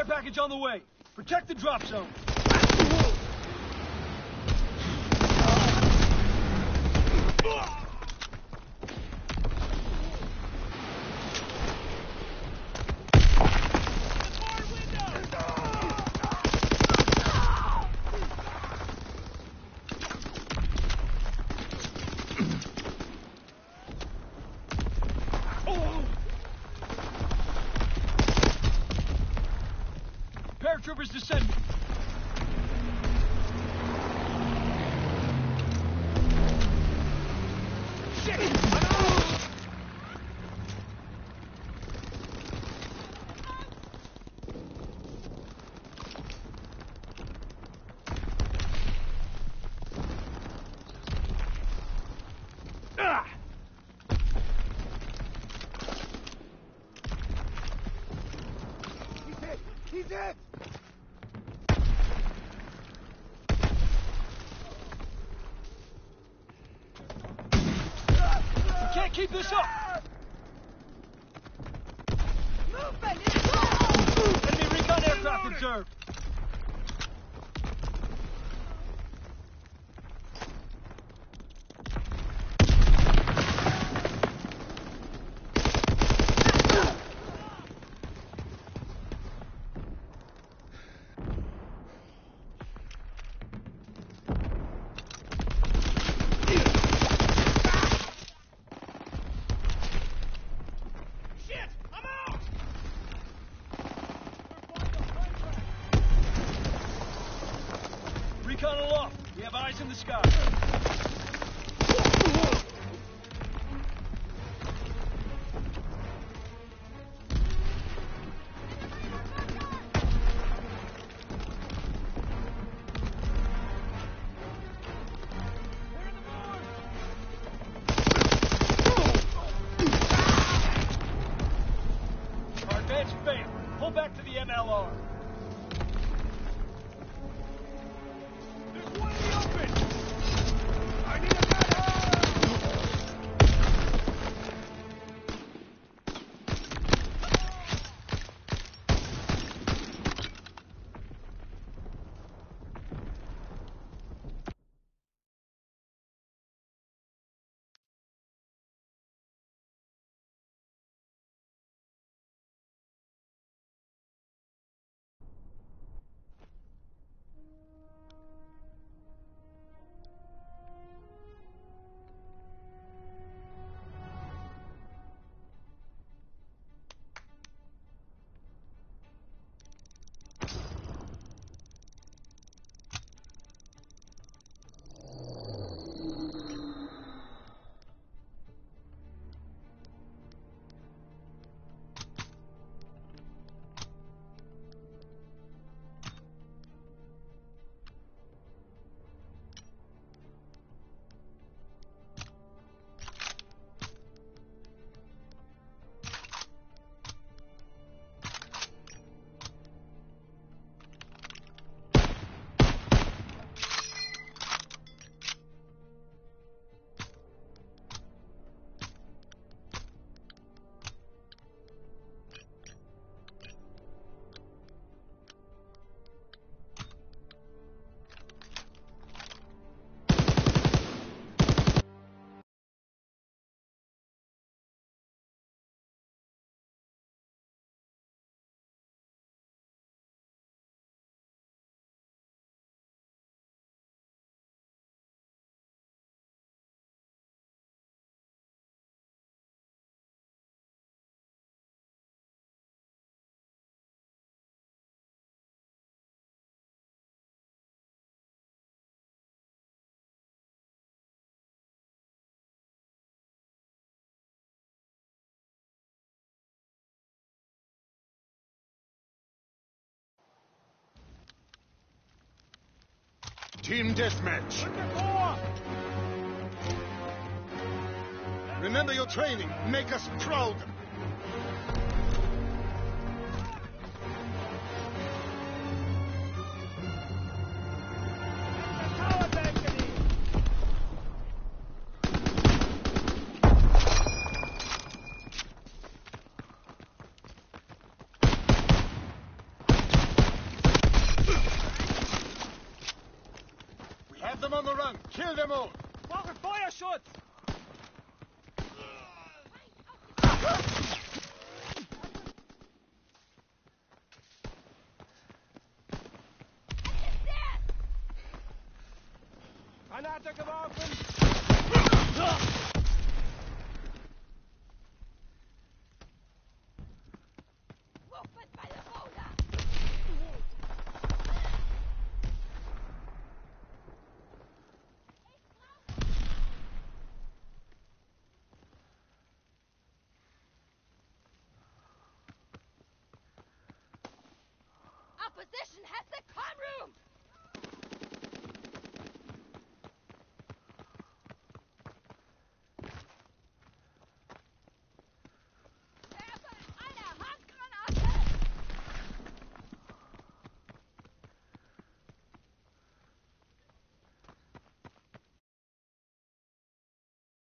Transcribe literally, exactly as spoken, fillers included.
Care package on the way. Protect the drop zone. Paratroopers descending. Shit! I'm out! Ah! He's hit! He's hit! Can't keep this up! Enemy recon aircraft observed! Recon aloft. We have eyes in the sky. Our advance failed. Pull back to the M L R. Team deathmatch. Remember your training. Make us proud. Have them on the run. Kill them all. Brauche Feuerschutz! Granate geworfen! Opposition has the con room!